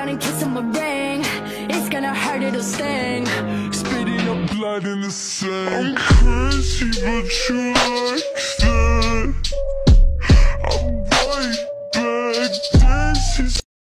and kiss him a ring. It's gonna hurt, it'll sting. Spitting up blood in the sand. I'm crazy, but you like